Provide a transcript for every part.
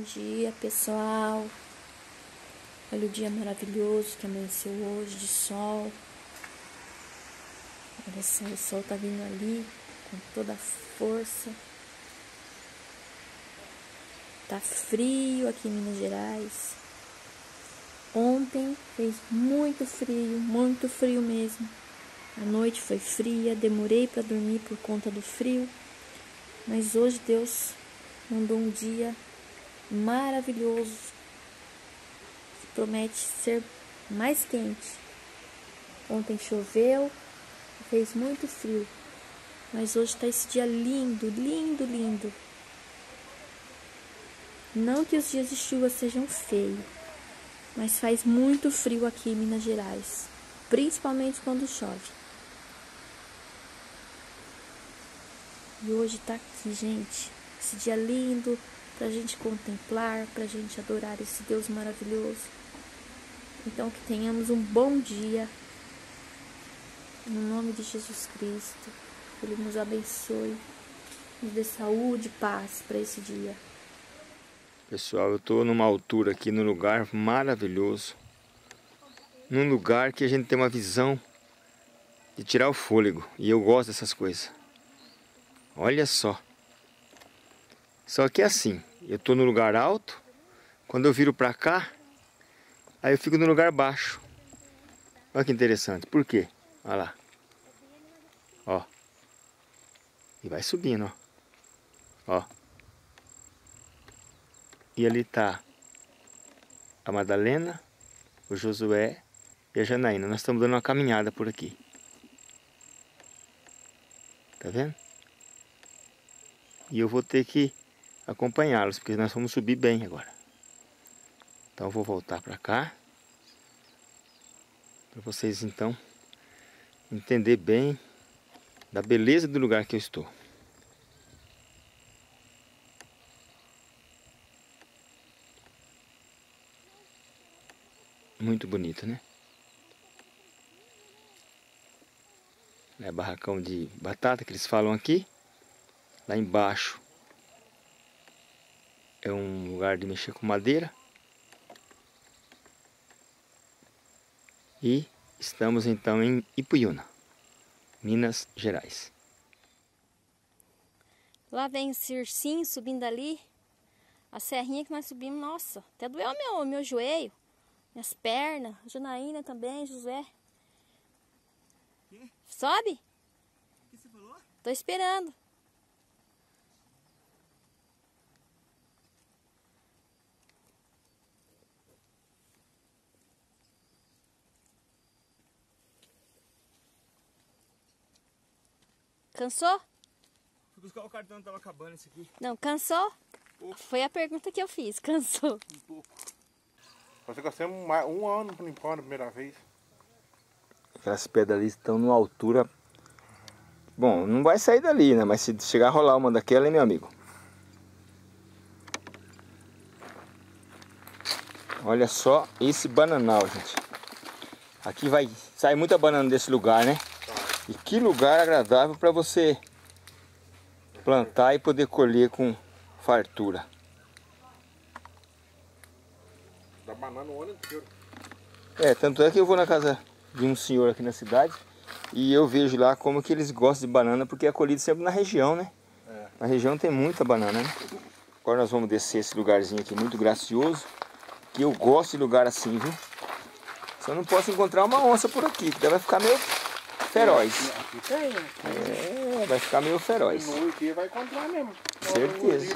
dia, pessoal. Olha o dia maravilhoso que amanheceu hoje, de sol. Olha só, o sol tá vindo ali com toda a força. Tá frio aqui em Minas Gerais. Ontem fez muito frio mesmo. A noite foi fria, demorei para dormir por conta do frio. Mas hoje Deus mandou um dia maravilhoso, que promete ser mais quente. Ontem choveu, fez muito frio, mas hoje está esse dia lindo, lindo, lindo. Não que os dias de chuva sejam feios, mas faz muito frio aqui em Minas Gerais, principalmente quando chove. E hoje está aqui, gente, esse dia lindo, pra gente contemplar, pra gente adorar esse Deus maravilhoso. Então que tenhamos um bom dia, no nome de Jesus Cristo. Ele nos abençoe, nos dê saúde e paz para esse dia. Pessoal, eu estou numa altura aqui, num lugar maravilhoso. Num lugar que a gente tem uma visão de tirar o fôlego. E eu gosto dessas coisas. Olha só. Só que é assim, eu estou no lugar alto. Quando eu viro para cá, aí eu fico no lugar baixo. Olha que interessante. Por quê? Olha lá. Ó. E vai subindo, ó. Ó. E ali tá a Madalena, o Josué e a Janaína. Nós estamos dando uma caminhada por aqui. Tá vendo? E eu vou ter que acompanhá-los, porque nós vamos subir bem agora. Então eu vou voltar para cá. Para vocês então entender bem da beleza do lugar que eu estou. Muito bonito, né? É barracão de batata que eles falam aqui. Lá embaixo é um lugar de mexer com madeira. E estamos então em Ipuiuna, Minas Gerais. Lá vem o Circinho subindo ali. A serrinha que nós subimos, nossa, até doeu meu joelho, minhas pernas, Janaína também, José. Que? Sobe? O que você falou? Tô esperando. Cansou? Fui buscar o cartão, tava acabando esse aqui. Não, cansou? Pouco. Foi a pergunta que eu fiz, cansou? Um pouco. Você gastei um ano limpando a primeira vez. Aquelas pedras ali estão numa altura... Bom, não vai sair dali, né? Mas se chegar a rolar uma daquela, hein, meu amigo? Olha só esse bananal, gente. Aqui vai sair muita banana desse lugar, né? E que lugar agradável para você plantar e poder colher com fartura. Dá banana o ano inteiro. É, tanto é que eu vou na casa de um senhor aqui na cidade e eu vejo lá como que eles gostam de banana, porque é colhido sempre na região, né? É. Na região tem muita banana, né? Agora nós vamos descer esse lugarzinho aqui muito gracioso, que eu gosto de lugar assim, viu? Só não posso encontrar uma onça por aqui, que daí vai ficar meio feroz. Aqui tem, né? É, vai ficar meio feroz. No aqui vai encontrar mesmo. Certeza.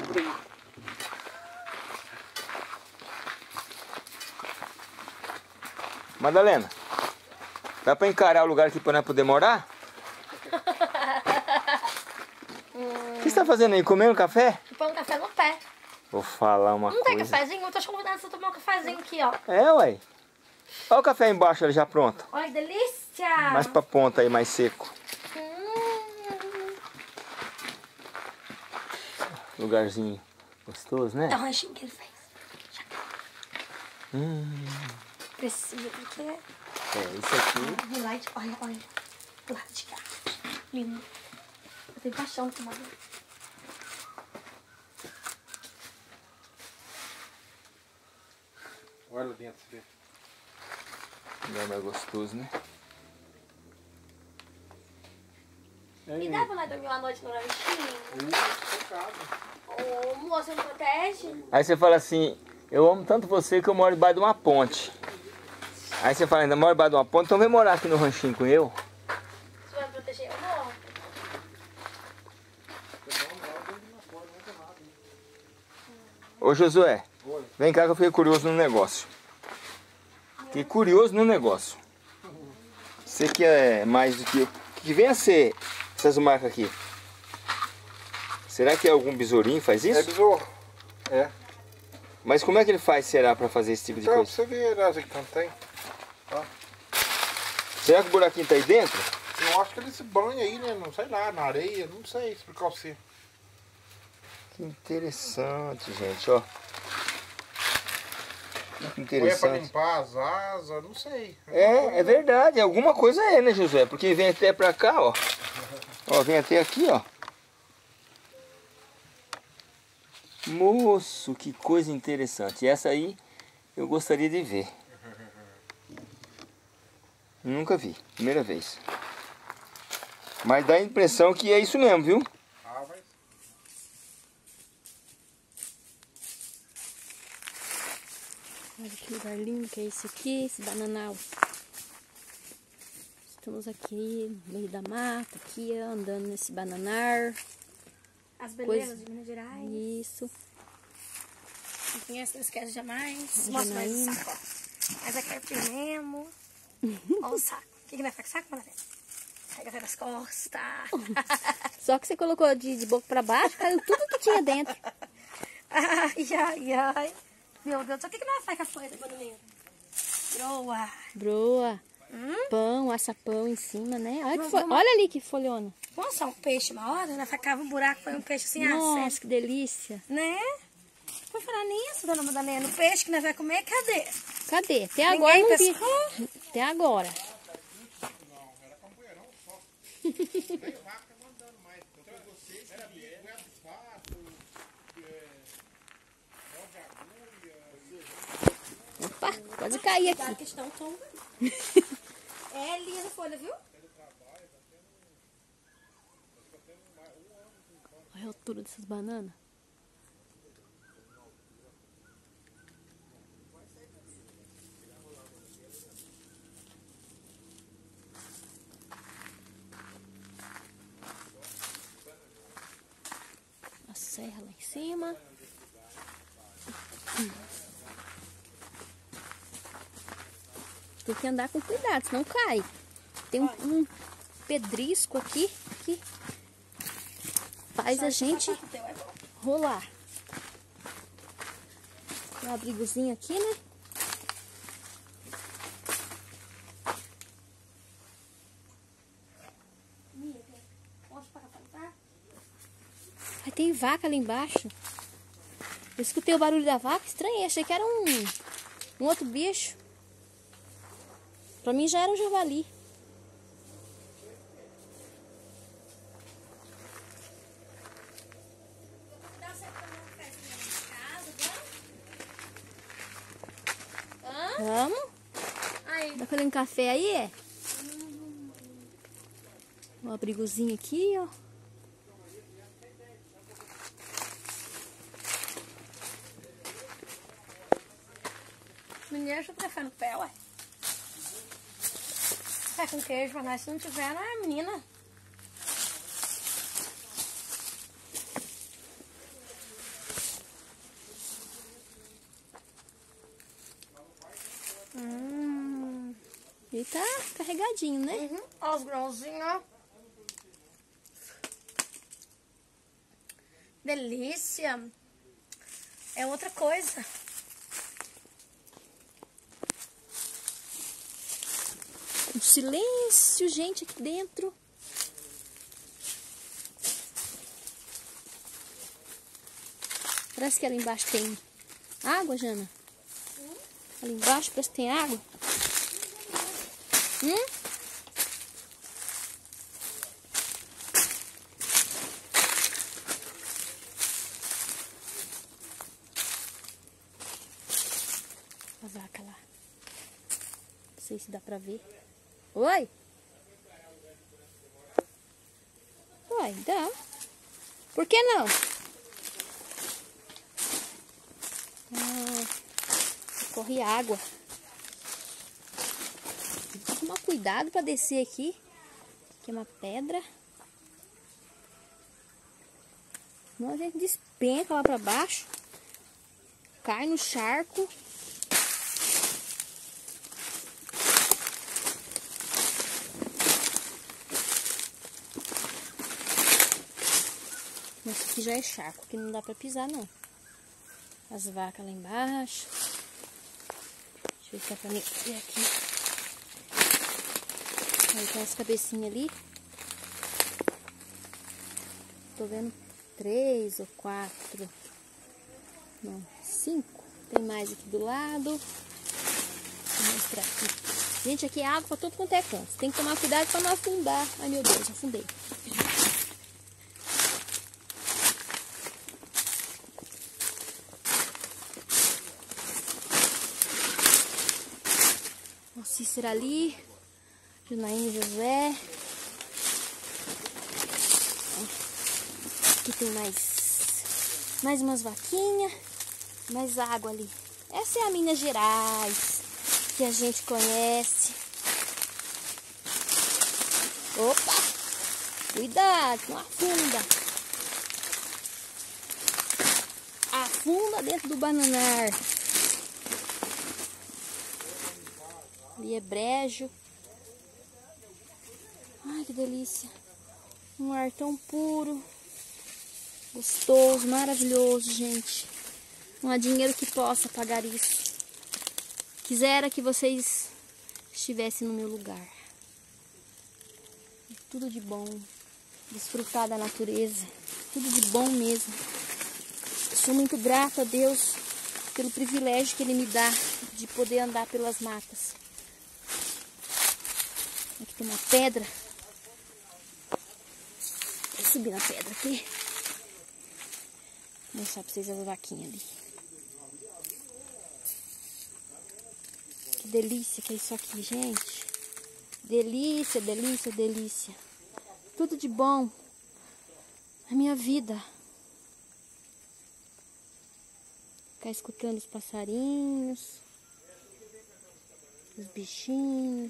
Madalena, dá pra encarar o lugar aqui pra nós poder morar? O que você tá fazendo aí? Comendo café? Põe um café no pé. Vou falar uma Não tem coisa. cafezinho? Eu tô te convidando pra você tomar um cafezinho aqui, ó. É, ué. Olha o café embaixo ali já pronto. Olha que delícia! Mais pra ponta aí, mais seco. Lugarzinho gostoso, né? É o ranchinho que ele fez. Precisa, porque... É, isso aqui. Light, olha, olha. Do lado de cá. Lindo. Eu tenho paixão por tomar. Olha lá dentro, você vê. Não é mais gostoso, né? E dá pra nós dormir uma noite no lanchinho? Focado. Ô, moço, não protege? Aí você fala assim, eu amo tanto você que eu moro debaixo de uma ponte. Aí você fala, ainda moro debaixo de uma ponte, então vem morar aqui no ranchinho com eu. Você vai proteger o amor? Ô Josué, vem cá que eu fiquei curioso no negócio. Fiquei curioso no negócio. Você que é mais do que eu. O que vem a ser essas marcas aqui? Será que é algum besourinho que faz isso? É besouro. É. Mas como é que ele faz, será, pra fazer esse tipo de Então, coisa? você vê as que não tem. Será que o buraquinho tá aí dentro? Eu acho que ele se banha aí, né? Não sei lá, na areia, não sei explicar você. Que interessante, gente, ó. Que Ou é pra interessante. limpar as asas, não sei. É verdade, alguma coisa é, né, Josué? Porque vem até pra cá, ó. Ó, vem até aqui, ó. Moço, que coisa interessante. Essa aí eu gostaria de ver. Nunca vi, primeira vez. Mas dá a impressão que é isso mesmo, viu? Ah, vai. Olha que lugar lindo que é esse aqui, esse bananal. Estamos aqui no meio da mata, aqui andando nesse bananar. As belezas de Minas Gerais. Isso. Quem conhece, não esquece jamais. Mostra mais o saco, ó. Mas aqui é firme mesmo. Olha o saco. O que nós faz com o saco, mano? Pega pelas costas. Só que você colocou de boca pra baixo, caiu tudo que tinha dentro. Ai. Meu Deus, o que nós faz com as coisas, Boninho? Broa. Broa, pão, açapão em cima, né? Olha ali que folhona. Vamos assar um peixe uma hora? Nós facava um buraco, põe um peixe assim, Nossa, que delícia. né? Por falar nisso, dona Madalena, o peixe que nós vamos comer, cadê? Cadê? Até agora não vi. pescou? Até agora. Opa, quase caí Cuidado aqui. que estão tombando. É lisa a folha, viu? Olha a altura dessas bananas. A serra lá em cima. Tem que andar com cuidado, senão cai. Tem um pedrisco aqui que faz a gente rolar. Tem um abrigozinho aqui, né? Aí tem vaca ali embaixo. Eu escutei o barulho da vaca, estranhei, achei que era um outro bicho. Pra mim já era um javali. Vamos? Aí. Tá colhendo café aí, é? Um abrigozinho aqui, ó. Menina, deixa eu café no pé, ué. Café com queijo, mas se não tiver, não é menina. E tá carregadinho, né? Olha os grãozinhos, ó. Delícia. É outra coisa. Um silêncio, gente, aqui dentro. Parece que ali embaixo tem água, Jana. Ali embaixo parece que tem água. A vaca sei se dá pra ver. Oi? Uai, dá. Por que não? Corre água. Tem que tomar cuidado pra descer aqui. Aqui é uma pedra. Senão a gente despenca lá pra baixo. Cai no charco. Esse aqui já é charco, aqui não dá pra pisar não. As vacas lá embaixo. Deixa eu ver se dá pra mim ver aqui. Aí tem as cabecinhas ali. Tô vendo 3 ou 4. Não, 5. Tem mais aqui do lado. Vou mostrar aqui. Gente, aqui é água pra tudo quanto é canto. Tem que tomar cuidado pra não afundar. Ai meu Deus, afundei. Cícera ali, Janaína e José. Aqui tem mais umas vaquinhas, mais água ali. Essa é a Minas Gerais que a gente conhece. Opa! Cuidado, não afunda. Afunda dentro do bananar. Ali é brejo. Ai, que delícia. Um ar tão puro. Gostoso, maravilhoso, gente. Não há dinheiro que possa pagar isso. Quisera que vocês estivessem no meu lugar. Tudo de bom. Desfrutar da natureza. Tudo de bom mesmo. Eu sou muito grata a Deus pelo privilégio que Ele me dá de poder andar pelas matas. Aqui tem uma pedra. Vou subir na pedra aqui. Vou mostrar pra vocês as vaquinhas ali. Que delícia que é isso aqui, gente. Delícia, delícia, delícia. Tudo de bom na minha vida. Ficar escutando os passarinhos, os bichinhos.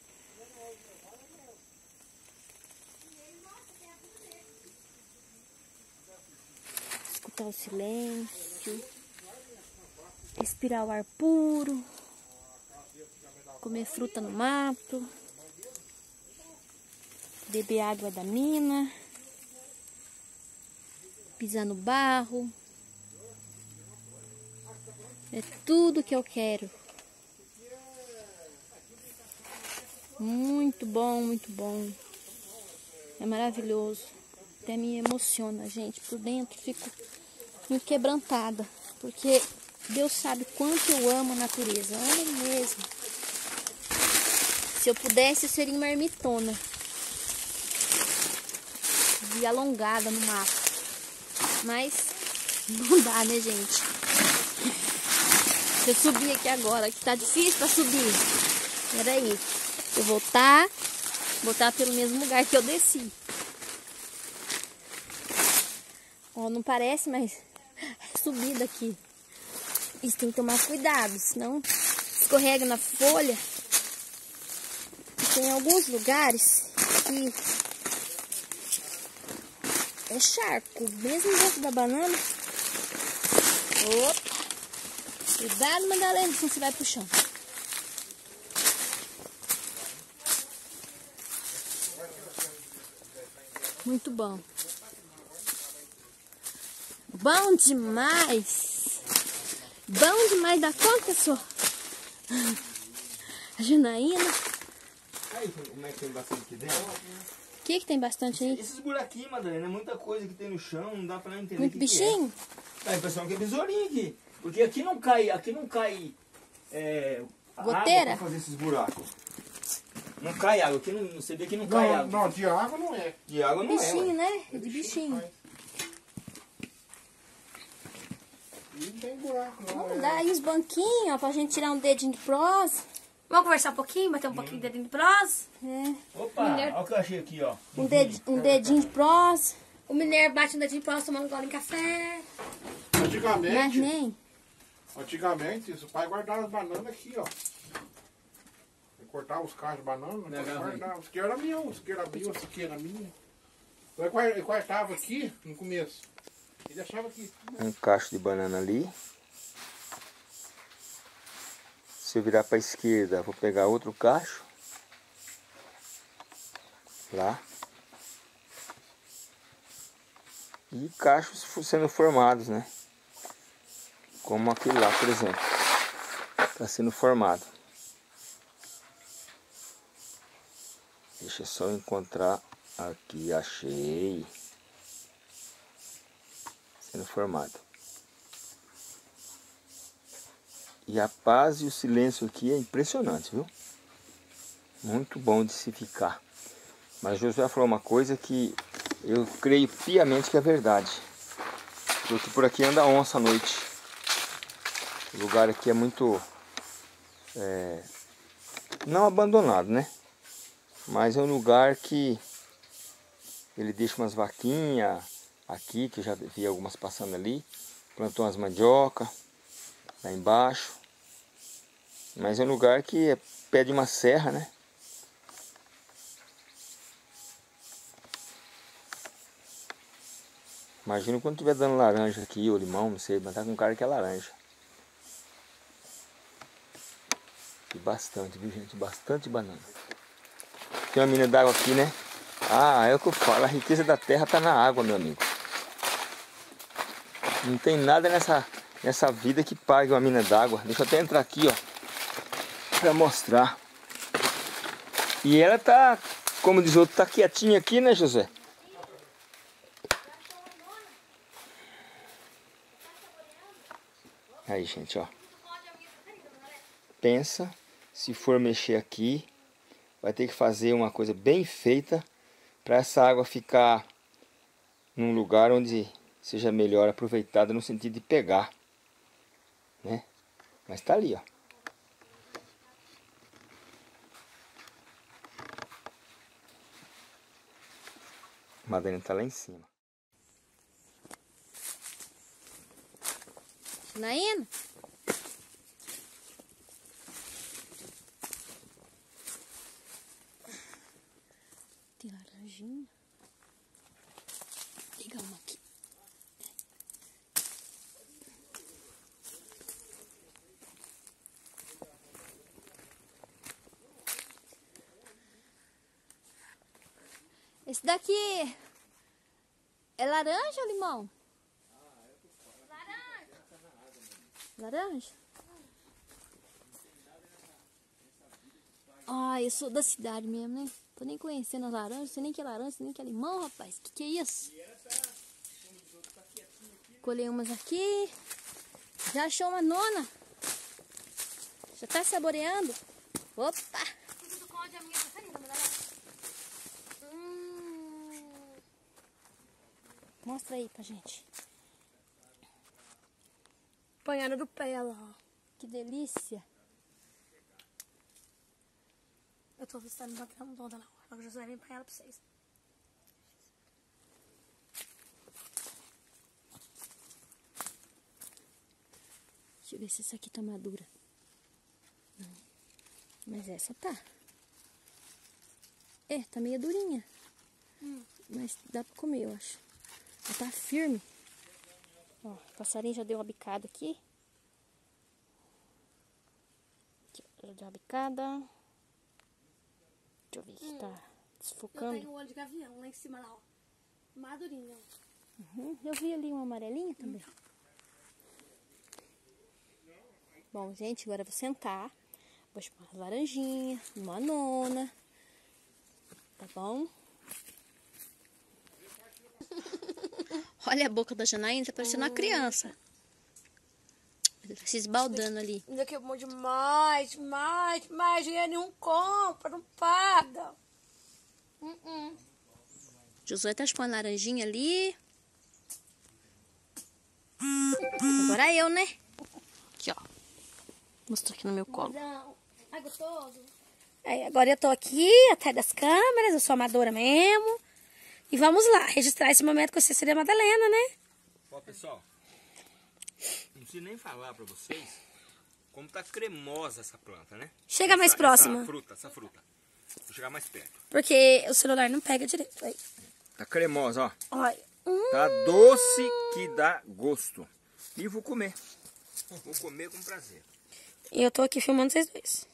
Escutar o silêncio, respirar o ar puro, comer fruta no mato, beber água da mina, pisar no barro. É tudo que eu quero. Muito bom, muito bom. É maravilhoso. Até me emociona, gente. Por dentro fico muito quebrantada, porque Deus sabe quanto eu amo a natureza. Eu amo mesmo. Se eu pudesse, eu seria uma ermitona e alongada no mato. Mas não dá, né, gente? Eu subi aqui agora, que tá difícil pra subir. Peraí. Eu vou voltar pelo mesmo lugar que eu desci. Ó, não parece, mas é subida aqui. Isso tem que tomar cuidado, senão escorrega na folha. E tem alguns lugares que é charco, mesmo dentro da banana. Opa! Cuidado, Madalena, senão você vai pro chão. Muito bom. Bom demais. Bom demais da conta, só. A Janaína. Aí, como é que tem bastante aqui dentro? O que tem bastante aí? Esses buraquinhos, Madalena, é muita coisa que tem no chão, não dá pra entender. Muito bichinho? É. A impressão que é besourinho aqui. Porque aqui não cai goteira? Água pra fazer esses buracos. Não cai água, aqui não, você vê que não cai água. Não, de água não é. De água não Bichinho, é. né? É de bichinho. E não tem buraco, não. Vamos dar aí os banquinhos, ó, pra gente tirar um dedinho de prosa. Vamos conversar um pouquinho, bater um pouquinho de dedinho de prosa? Opa, olha o que eu achei aqui, ó. Um dedinho de prosa. O mineiro bate um dedinho de prosa tomando gole em café. Mas nem. Antigamente, o pai guardava as bananas aqui, ó. Ele cortava os cachos de banana, guardava. Isso aqui era meu, isso aqui era meu, isso aqui era minha. Ele cortava aqui no começo. E deixava aqui. Um cacho de banana ali. Se eu virar para a esquerda, vou pegar outro cacho. Lá. E cachos sendo formados, né? Como aquele lá, por exemplo. Está sendo formado. Deixa eu só encontrar aqui. Achei. Sendo formado. E a paz e o silêncio aqui é impressionante, viu? Muito bom de se ficar. Mas Josué falou uma coisa que eu creio piamente que é verdade. Porque por aqui anda onça à noite. O lugar aqui é muito... não abandonado, né? Mas é um lugar que ele deixa umas vaquinhas aqui, que eu já vi algumas passando ali. Plantou umas mandioca lá embaixo. Mas é um lugar que é pé de uma serra, né? Imagina quando estiver dando laranja aqui, ou limão, não sei, mas tá com cara que é laranja. E bastante, viu gente? Bastante banana. Tem uma mina d'água aqui, né? Ah, é o que eu falo, a riqueza da terra tá na água, meu amigo. Não tem nada nessa vida que pague uma mina d'água. Deixa eu até entrar aqui, ó, pra mostrar. E ela tá, como diz o outro, tá quietinha aqui, né, José? Aí, gente, ó. Pensa, se for mexer aqui, vai ter que fazer uma coisa bem feita para essa água ficar num lugar onde seja melhor aproveitada no sentido de pegar, né? Mas tá ali, ó. A Madalena tá lá em cima. Janaína? Tem laranjinha. Vou pegar uma aqui. Esse daqui é laranja ou limão? Laranja? Ah, eu sou da cidade mesmo, né? Tô nem conhecendo as laranjas, sei nem que é laranja, sei nem que é limão, rapaz. Que é isso? Colhei umas aqui. Já achou uma nona? Já tá saboreando? Opa! Mostra aí pra gente. Panhada do pé, ela, ó. Que delícia. Eu tô visitando uma grama toda, não. Agora eu já vem pra ela pra vocês. Deixa eu ver se essa aqui tá madura. Não. Mas essa tá. É, tá meio durinha. Mas dá pra comer, eu acho. Ela tá firme. Ó, o passarinho já deu uma bicada aqui. Aqui, já deu uma bicada. Deixa eu ver que tá desfocando. Eu tenho um olho de gavião lá em cima, lá, ó. Madurinho, ó. Eu vi ali um amarelinho também. Bom, gente, agora eu vou sentar. Vou chupar uma laranjinha, uma nona. Tá bom? Olha a boca da Janaína, tá parecendo uma criança. Tá se esbaldando ali. Ainda que eu vou demais, dinheiro nenhum compra, não paga. Josué tá chupando laranjinha ali. Agora eu, né? Aqui, ó. Vou mostrar aqui no meu colo. Não. Ai, gostoso. Aí, agora eu tô aqui, atrás das câmeras, eu sou amadora mesmo. E vamos lá, registrar esse momento com a Cecília Madalena, né? Ó, pessoal, não preciso nem falar pra vocês como tá cremosa essa planta, né? Chega mais próxima. Essa fruta. Vou chegar mais perto. Porque o celular não pega direito. Aí. Tá cremosa, ó. Olha. Tá doce que dá gosto. E vou comer. Vou comer com prazer. E eu tô aqui filmando vocês dois.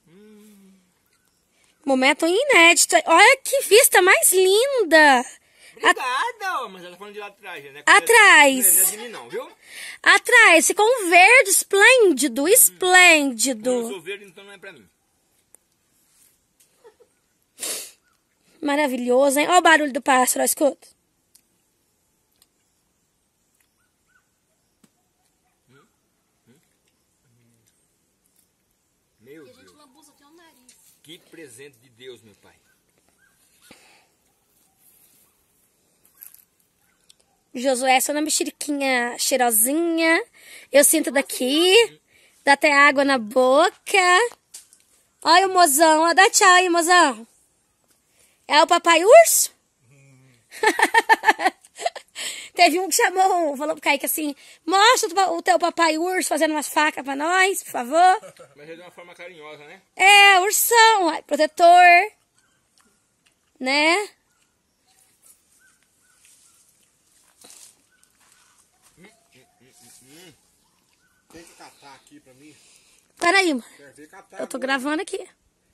Momento inédito. Olha que vista mais linda. Obrigada, mas ela tá falando de lá atrás, né? Atrás. Não é de mim não, viu? Atrás, ficou um verde esplêndido, esplêndido. Quando eu sou verde, então não é pra mim. Maravilhoso, hein? Olha o barulho do pássaro, ó, escuta. Meu Deus. Que presente de Deus, meu pai. Josué, só na mexeriquinha cheirosinha. Eu sinto daqui. Dá até água na boca. Olha o mozão. Ó, dá tchau aí, mozão. É o papai urso? Teve um que chamou, falou pro Kaique assim, mostra o teu papai urso fazendo umas facas pra nós, por favor. Mas é de uma forma carinhosa, né? É, ursão, ó, protetor, né? Tem que catar aqui pra mim. Peraí, mano. Quer ver catar? Eu tô gravando aqui.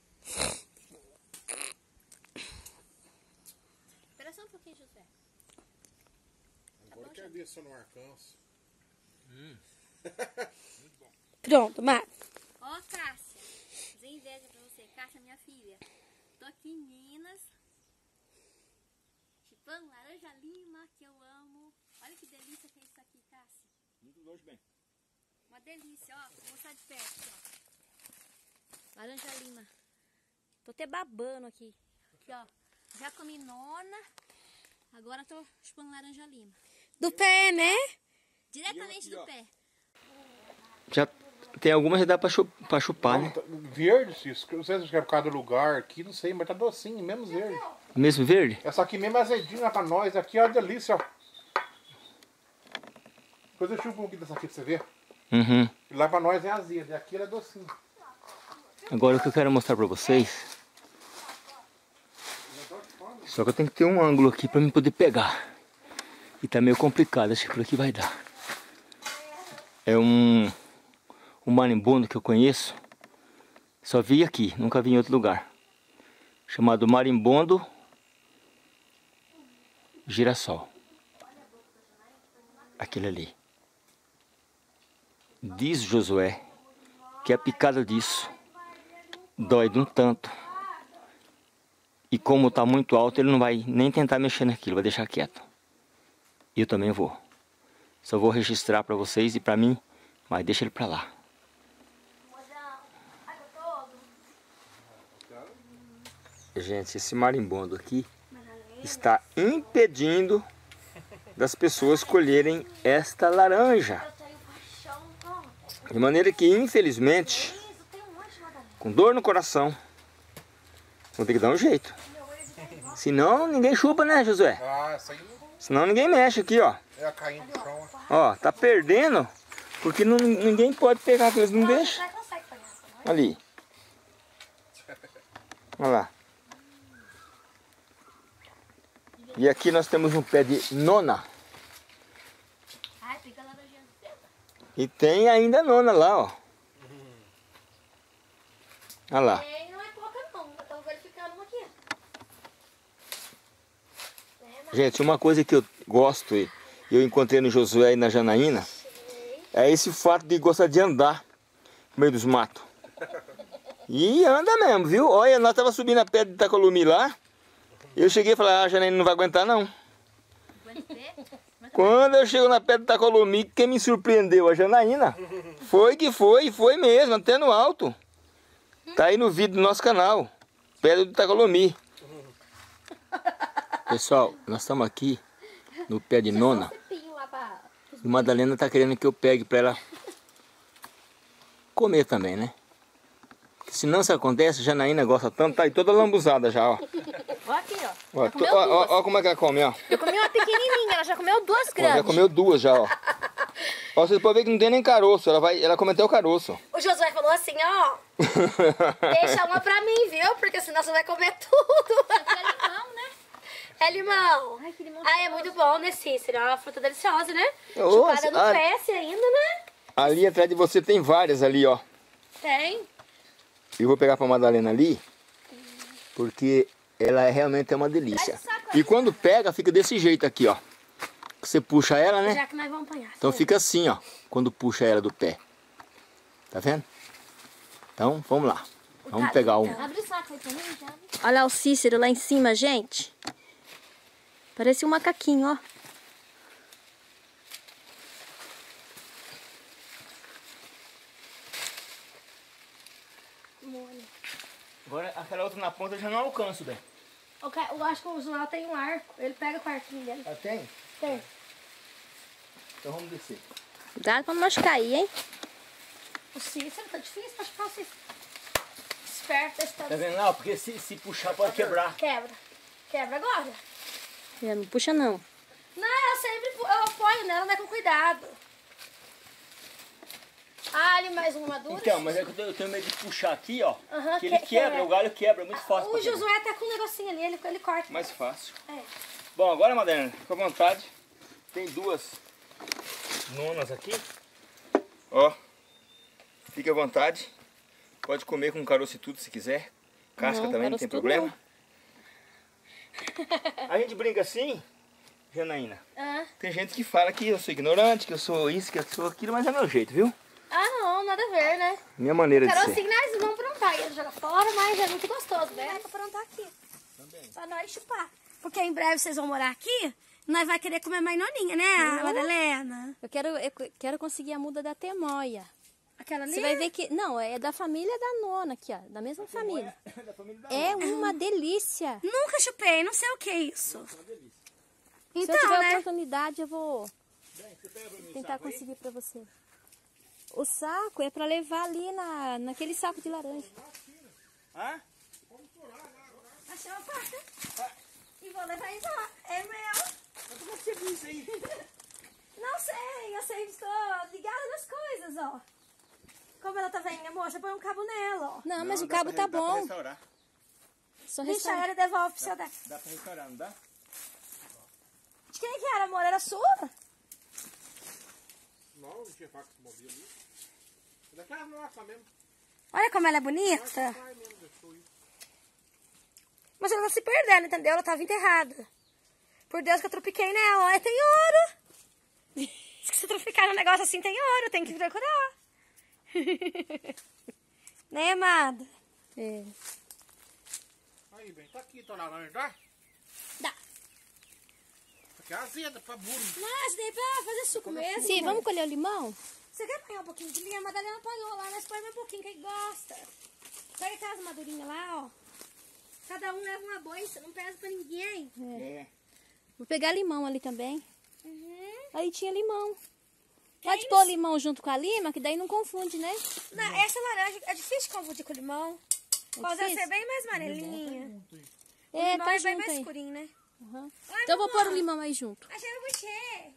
Espera só um pouquinho, José. Agora eu quero ver se eu não alcanço. Pronto, Mar. Ó, Cássia. Dei inveja pra você. Cássia, minha filha. Tô aqui em Minas. Chipando laranja lima, que eu amo. Olha que delícia que é isso aqui, Cássia. Muito longe, bem. Uma delícia, ó. Vou mostrar de perto, ó. Laranja lima. Tô até babando aqui. Aqui, ó. Já comi nona. Agora tô chupando laranja lima. Do pé, né? Diretamente do pé. Já tem algumas que dá pra chupar, né? Verde, Cis. Não sei se é por causa do lugar aqui, não sei, mas tá docinho, mesmo verde. Mesmo verde? Essa aqui mesmo é azedinha pra nós. Aqui é uma delícia, ó. Depois eu chupo um pouquinho dessa aqui pra você ver. Uhum. E lá pra nós é azedo, e aqui ela é docinho. Agora o que eu quero mostrar pra vocês. Só que eu tenho que ter um ângulo aqui pra mim poder pegar. E tá meio complicado, acho que por aqui vai dar. É um marimbondo que eu conheço. Só vi aqui, nunca vi em outro lugar. Chamado marimbondo girassol. Aquele ali. Diz Josué que a picada disso dói de um tanto. E como está muito alto, ele não vai nem tentar mexer naquilo, vai deixar quieto. E eu também vou. Só vou registrar para vocês e para mim, mas deixa ele para lá. Gente, esse marimbondo aqui está impedindo das pessoas colherem esta laranja. De maneira que, infelizmente, com dor no coração, vou ter que dar um jeito. Senão ninguém chupa, né, Josué? Ah, essa aí Senão ninguém mexe aqui, ó. é a caindo do chão. Ó, tá perdendo, porque ninguém pode pegar, porque eles não deixam. Ali. Olha lá. E aqui nós temos um pé de nona. Ai, pica a laranjinha. E tem ainda nona lá, ó. Olha lá. Não é pouca não, eu tô verificando uma aqui. Gente, uma coisa que eu gosto e eu encontrei no Josué e na Janaína é esse fato de gostar de andar no meio dos matos. E anda mesmo, viu? Olha, nós tava subindo a pedra de Itacolumi lá. Eu cheguei e falei, a Janaína não vai aguentar não. Quando eu chego na pedra de Itacolumi, quem me surpreendeu? A Janaína. Foi mesmo, até no alto. Tá aí no vídeo do nosso canal, Pedra do Itacolumi. Pessoal, nós estamos aqui no pé de nona. E Madalena tá querendo que eu pegue para ela comer também, né? Se não isso acontece, Janaína gosta tanto, tá aí toda lambuzada já, ó. Ó aqui, ó. Ó, Já comeu ó duas. como é que ela come, ó. Eu comi uma pequenininha, ela já comeu 2 Ó, grandes. já comeu 2 já, ó. Ó, vocês podem ver que não tem nem caroço, ela come até o caroço. O Josué falou assim, ó. Deixa uma pra mim, viu? Porque senão você vai comer tudo. É limão, né? É limão. Ai, que limão Ah, é muito bom, né, Cícero? É uma fruta deliciosa, né? Nossa, Chupada no PS ainda, né? Ali atrás de você tem várias ali, ó. Tem. Eu vou pegar pra Madalena ali, porque ela realmente é uma delícia. E quando pega, fica desse jeito aqui, ó. Você puxa ela, né? Já que nós vamos apanhar. Então fica assim, ó, quando puxa ela do pé. Tá vendo? Então, vamos lá. Vamos pegar um. Abre o saco aí pra mim, já. Olha lá o Cícero lá em cima, gente. Parece um macaquinho, ó. Agora aquela outra na ponta eu já não alcanço, velho. Eu acho que o João tem um arco. Ele pega com o arquinho dele. Já tem? Tem. Então vamos descer. Cuidado pra não machucar aí, hein? O Cícero tá difícil pra ficar o Cícero. Esperto esse Tá tanto. vendo? Não, porque se puxar pode quebrar. Quebra. Quebra agora. É, não puxa não. Não, eu apoio nela, né? Com cuidado. Ah, ali mais uma madura. Então, mas é que eu tenho medo de puxar aqui, ó. Aham, que ele quebra, quebra. o galho quebra, é muito fácil. O pra quebrar. Josué tá com um negocinho ali, ele corta. Mais fácil. É. Bom, agora, Madalena, fica à vontade. Tem 2 nonas aqui. Ó. Fica à vontade. Pode comer com caroço e tudo se quiser. Casca Não, também, não tem caroço tudo problema. A gente brinca assim, Janaína. Ah. Tem gente que fala que eu sou ignorante, que eu sou isso, que eu sou aquilo, mas é meu jeito, viu? Ah, não, nada a ver, né? Minha maneira de ser. Carocinho nós vamos aprontar. Ele joga fora, mas é muito gostoso, né? Pra aprontar aqui. Também. Pra nós chupar. Porque em breve vocês vão morar aqui, nós vai querer comer mais noninha, né, Madalena? Eu quero conseguir a muda da temoia. Aquela ali? Você vai ver que... Não, é da família da nona aqui, ó. Da mesma família. É uma delícia. Nunca chupei, não sei o que é isso. Se Então, eu tiver né? oportunidade, eu vou tentar conseguir pra você. O saco é pra levar ali naquele saco de laranja. Hã? Achei uma faca. E vou levar isso lá. É meu. Como você viu isso aí? Não sei, eu sei, estou ligada nas coisas, ó. Como ela tá velhinha, moça, põe um cabo nela, ó. Não, mas o cabo tá Dá pra bom. restaurar. Só Deixa restaurar. ela e devolve pro seu deck. Dá pra restaurar, não dá? De quem que era, amor? Era sua? Não tinha faca esse modelo ali. Daquela nossa mesmo. Olha como ela é bonita. Pai mesmo deixou isso. Mas ela tá se perdendo, entendeu? Ela tava enterrada. Por Deus que eu tropiquei nela. Olha, tem ouro. Se você tropicar num negócio assim, tem ouro. Tem que procurar. Né, amada? É. Aí, bem, tá aqui, tua laranja, dá? Dá. Aqui é azeda, pra burro. Mas daí pra fazer suco mesmo. Sim, vamos colher o limão? Você quer apanhar um pouquinho de linha? A Madalena apanhou lá, nós põe mais um pouquinho, que gosta. Pega aquelas madurinhas lá, ó. Cada um leva uma boia, não pesa pra ninguém. É. Vou pegar limão ali também. Uhum. Aí tinha limão. Tem Pode pôr limão junto com a lima, que daí não confunde, né? Não, essa laranja é difícil de confundir com limão. Pode difícil? ser bem mais amarelinha. O É, limão tá é bem junto mais aí. escurinho, né? Uhum. Ai, Então eu vou mamãe. pôr o limão aí junto. Achei no buchê.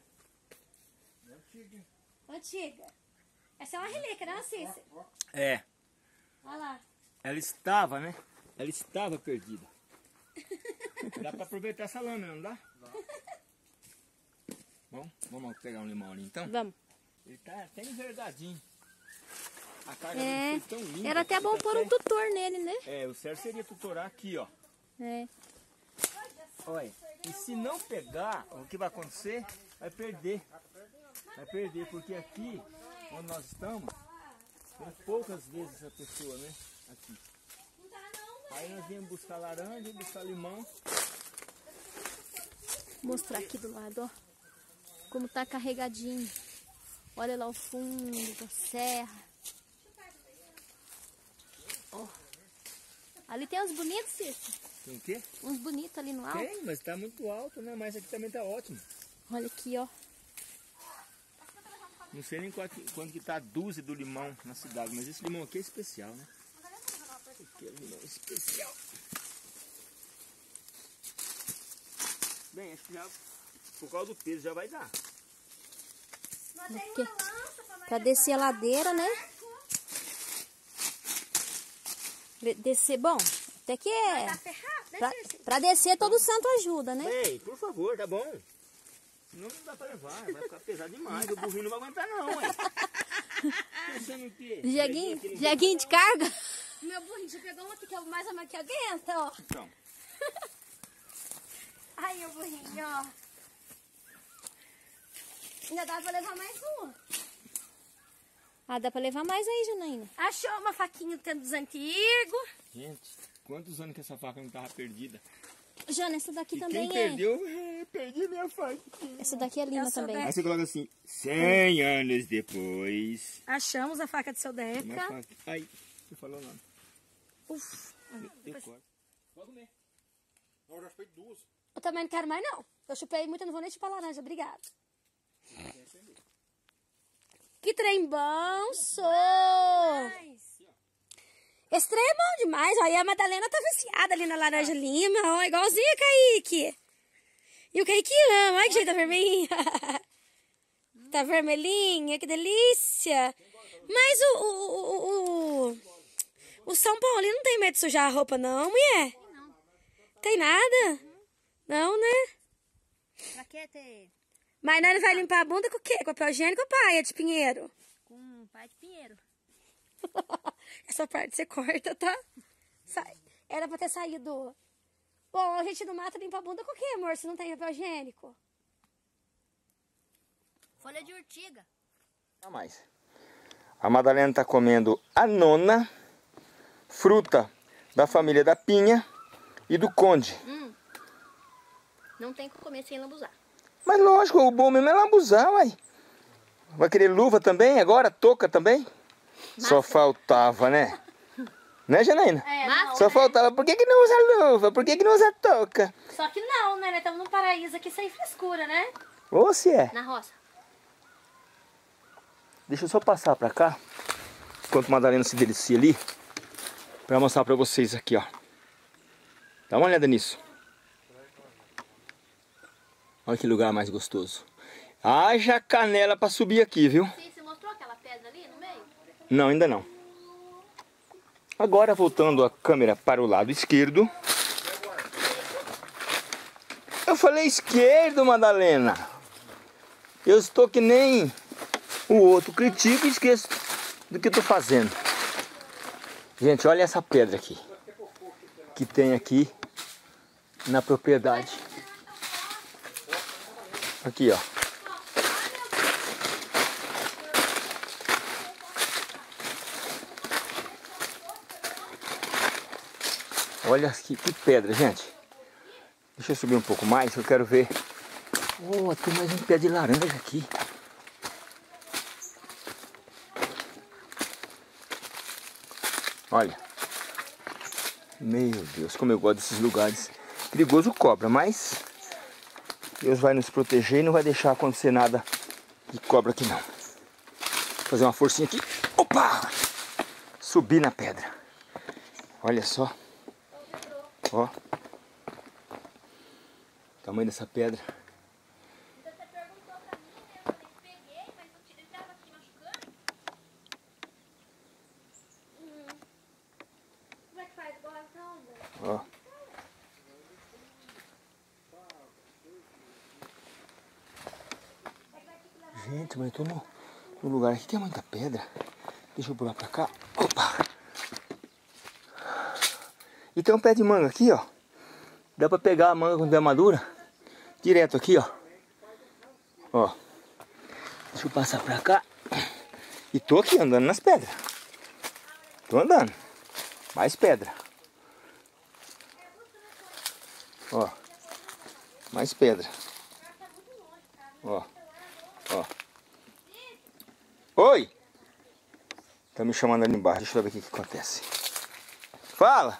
Antiga. Essa é uma relíquia, não, Cícero? É. Olha lá. Ela estava, né? Ela estava perdida. Dá pra aproveitar essa lâmina, não dá? Bom, vamos pegar um limão ali então? Vamos. Ele tá até envergadinho. A carga É, dele foi tão linda. era até que bom tá pôr um tutor nele, né? É, o certo seria tutorar aqui, ó. É. Olha, e se não pegar, o que vai acontecer? Vai perder. Vai perder, porque aqui, onde nós estamos, tem poucas vezes essa pessoa, né? Aqui. Aí nós viemos buscar laranja, buscar limão. Vou mostrar aqui do lado, ó. Como tá carregadinho. Olha lá o fundo da serra. Ó. Ali tem uns bonitos, Cícero. Tem o quê? Uns bonitos ali no alto. Tem, mas tá muito alto, né? Mas aqui também tá ótimo. Olha aqui, ó. Não sei nem quanto que tá a dúzia do limão na cidade, mas esse limão aqui é especial, né? Aquele especial. Bem, acho que já, por causa do peso, já vai dar. Porque, pra descer a ladeira, né? Descer, bom, até que é. Pra descer todo santo ajuda, né? Ei, por favor, tá bom? Senão não dá pra levar, vai ficar pesado demais. O burrinho não vai aguentar não, hein? Pensando o quê? Jeguinho de carga? Meu burrinho já pegou uma que é mais ou menos que aguenta, ó. Então. Ai, meu burrinho, ó. Ainda dá pra levar mais uma. Ah, dá pra levar mais aí, Janaína. Achou uma faquinha do tempo dos antigos. Gente, quantos anos que essa faca não tava perdida? Jana, essa daqui E também quem perdeu, perdi minha faca. Essa daqui é linda também. Aí você coloca assim, 100 anos depois. Achamos a faca do seu Deca. Uma faca. Ai, não falou nada. Uf. Eu corto. Pode comer. Eu já chupei duas. Eu também não quero mais, não. Eu chupei muito, eu não vou nem chupar laranja. Obrigada. Que trem bom, sou! Esse trem é bom demais. Olha, a Madalena tá viciada ali na laranja lima. Ó, igualzinho a Kaique. E o Kaique ama. Olha que jeito, tá vermelhinha. Tá vermelhinha, que delícia. Mas o São Paulo não tem medo de sujar a roupa, não, mulher? Não. Tem nada? Não, né? Pra que ter? Mas nós vai limpar a bunda com o quê? Com papel higiênico ou paia de pinheiro? Com pai de pinheiro. Essa parte você corta, tá? Era pra ter saído. Bom, a gente no mato limpa a bunda com o quê, amor? Se não tem papel higiênico? Folha de urtiga. Não mais. A Madalena tá comendo a nona fruta da família da pinha e do conde. Não tem que comer sem lambuzar. Mas lógico, o bom mesmo é lambuzar, uai. Vai querer luva também agora? Touca também? Só faltava, né? Né, Janaína? É, Não, Só faltava. Por que não usa luva? Por que não usa touca? Só que não, né? Nós estamos num paraíso aqui sem frescura, né? Ou se é? Na roça. Deixa eu só passar pra cá, enquanto a Madalena se delicia ali, pra mostrar pra vocês aqui, ó. Dá uma olhada nisso. Olha que lugar mais gostoso. Haja canela pra subir aqui, viu? Sim, você mostrou aquela pedra ali no meio? Não, ainda não. Agora voltando a câmera para o lado esquerdo. Eu falei esquerdo, Madalena. Eu estou que nem o outro, critico e esqueço do que eu estou fazendo. Gente, olha essa pedra aqui. Que tem aqui na propriedade. Aqui, ó. Olha que pedra, gente. Deixa eu subir um pouco mais, eu quero ver. Oh, tem mais um pé de laranja aqui. Olha. Meu Deus, como eu gosto desses lugares. Perigoso cobra, mas Deus vai nos proteger e não vai deixar acontecer nada de cobra aqui não. Vou fazer uma forcinha aqui. Opa! Subir na pedra. Olha só. Ó. O tamanho dessa pedra. Você perguntou pra mim, né? Eu peguei, mas não te tava te machucando. Como é que faz agora, então? Ó. Gente, mas eu tô no lugar aqui, tem muita pedra. Deixa eu pular pra cá. Opa! E tem um pé de manga aqui, ó. Dá pra pegar a manga quando tiver madura. Direto aqui, ó. Ó. Deixa eu passar pra cá. E tô aqui andando nas pedras. Tô andando. Mais pedra. Ó. Mais pedra. Ó. Ó. Oi! Tá me chamando ali embaixo. Deixa eu ver o que acontece. Fala!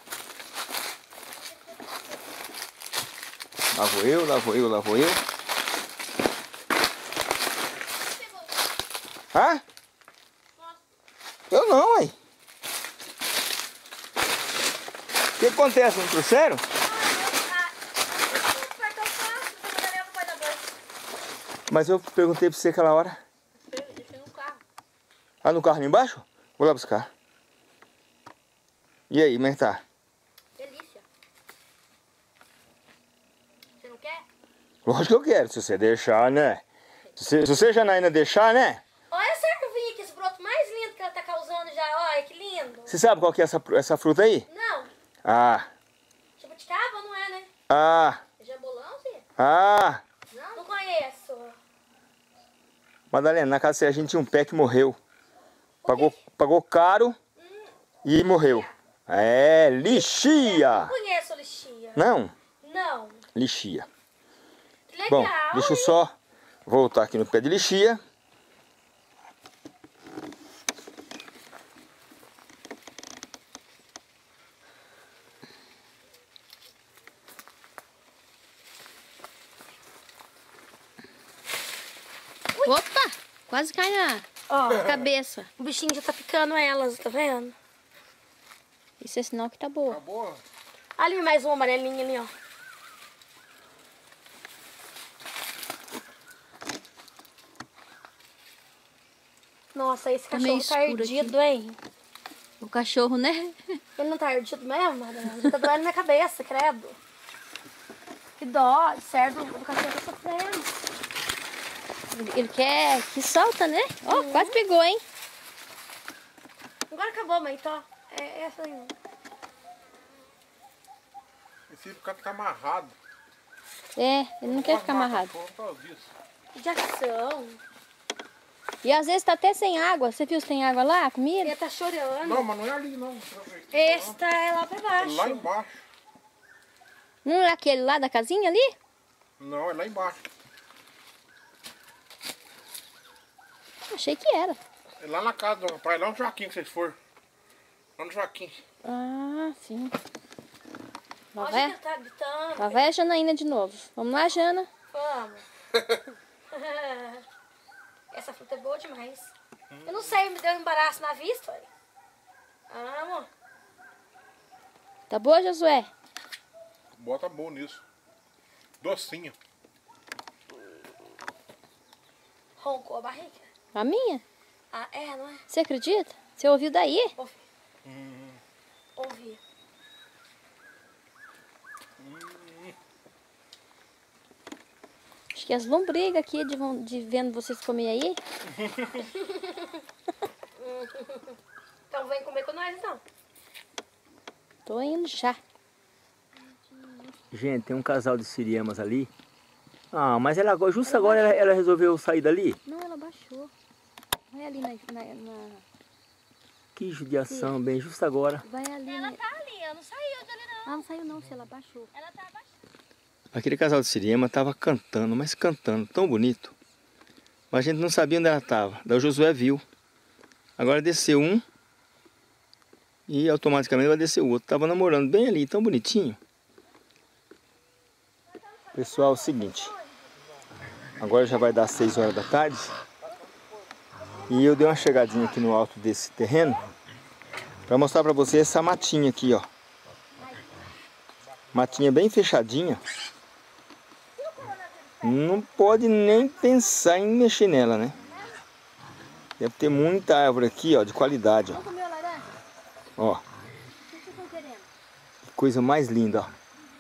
Lá vou eu, lá vou eu, lá vou eu. Hã? Eu não, ué. que acontece? Não trouxeram? Mas eu perguntei pra você aquela hora. Deixei no carro. Ah, no carro ali embaixo? Vou lá buscar. E aí, como é que tá? Delícia. Você não quer? Lógico que eu quero, se você deixar, né? Se você, Janaína, deixar, né? Olha essa ervinha aqui, esse broto mais lindo que ela tá causando já. Olha que lindo. Você sabe qual que é essa fruta aí? Não. Ah, Jabuticaba não é, né? ah, É jambolão, sim? ah. Não? Não conheço. Madalena, na casa a gente tinha um pé que morreu. Pagou caro e morreu. É, lixia. Não conheço lixia. Não, Não. lixia. Que legal. Bom, deixa eu só voltar aqui no pé de lixia. Opa! Quase cai na cabeça. O bichinho já tá picando elas, tá vendo? Isso é sinal que tá boa. Tá boa? Ali mais uma amarelinha ali, ó. Nossa, esse Tá meio cachorro tá escuro ardido, hein? O cachorro, né? Ele não tá ardido mesmo, Madalena? Já tá doendo minha cabeça, credo. Que dó, certo? O cachorro tá sofrendo. Ele quer que solta, né? Ó, quase pegou, hein? Agora acabou, mãe, tá? É essa aí. Esse cara tá amarrado. É, ele não quer ficar amarrado. Por causa disso. Que ação. E às vezes tá até sem água. Você viu se tem água lá, comida? Ele tá chorando. Não, mas não é ali não. Esta é lá pra É baixo. lá embaixo. Não é aquele lá da casinha ali? Não, é lá embaixo. Achei que era. É lá na casa do pai, lá no Joaquim que vocês foram. Lá no Joaquim. Ah, sim. Lá Olha que vai, ele tá gritando. lá vai a Janaína de novo. Vamos lá, Jana. Vamos. Essa fruta é boa demais. Eu não sei, me deu um embaraço na vista, olha. Ah, amor. Tá boa, Josué? Bota bom nisso. Docinho. Roncou a barriga. A minha? Ah, é, não é? Você acredita? Você ouviu daí? Ouvi. Ouvi. Acho que as lombrigas aqui de vendo vocês comer aí. Então vem comer com nós, então. Tô indo já. Gente, tem um casal de siriamas ali. Ah, mas ela justo agora ela resolveu sair dali? Não, ela baixou. Vai ali na... Que judiação, bem, justo agora. Vai ali. Ela tá ali, ela não saiu dali, não. Ah, não saiu não, se ela baixou. Ela tá abaixo. Aquele casal de siriema tava cantando, mas cantando tão bonito. Mas a gente não sabia onde ela tava. Daí o Josué viu. Agora desceu um e automaticamente vai descer o outro. Tava namorando bem ali, tão bonitinho. Pessoal, é o seguinte. Agora já vai dar 6 horas da tarde. E eu dei uma chegadinha aqui no alto desse terreno para mostrar para vocês essa matinha aqui, ó. Matinha bem fechadinha. Não pode nem pensar em mexer nela, né? Deve ter muita árvore aqui, ó, de qualidade, ó. Vamos comer a laranja? Ó, O que vocês estão querendo? que coisa mais linda, ó. O que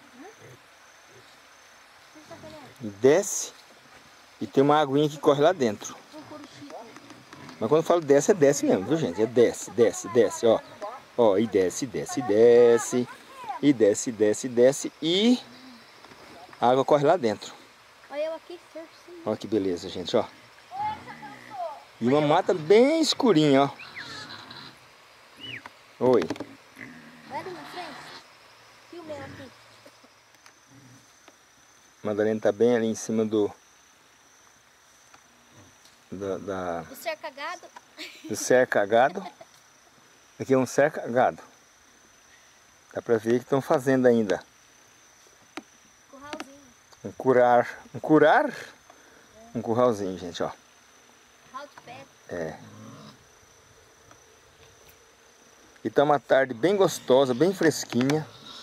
vocês estão querendo? E desce e tem uma aguinha que corre lá dentro. Um curuchico. Mas quando eu falo desce, é desce mesmo, viu, gente? É desce, desce, desce, ó. Ó, e desce, desce, desce. E desce, desce, desce. E a água corre lá dentro. Olha eu aqui, certinho. Olha que beleza, gente, ó. E uma mata bem escurinha, ó. Oi. Olha ali na frente. Filme aqui. Madalena tá bem ali em cima do O cercagado. do cercagado. Aqui é um cercagado. Dá pra ver que estão fazendo ainda. Curralzinho. Um curar? Um curralzinho, gente, ó. Curral de pedra. É. E tá uma tarde bem gostosa, bem fresquinha.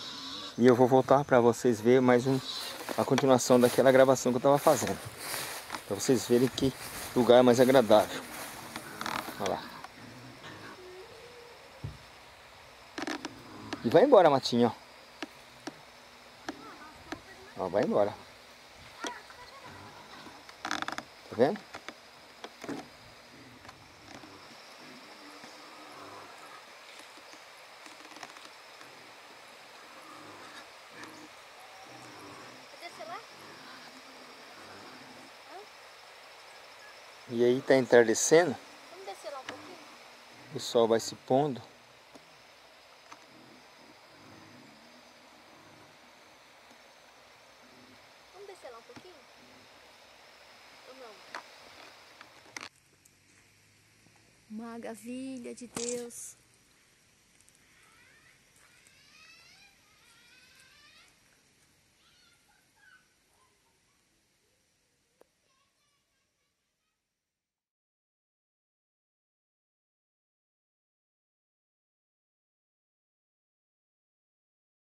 E eu vou voltar para vocês verem mais a continuação daquela gravação que eu estava fazendo. Para vocês verem que lugar mais agradável. Olha lá. E vai embora, matinho, ó. Ó, vai embora. Tá vendo? E aí tá entardecendo. Vamos descer lá um pouquinho? O sol vai se pondo. Vamos descer lá um pouquinho? Ou não? Maravilha de Deus.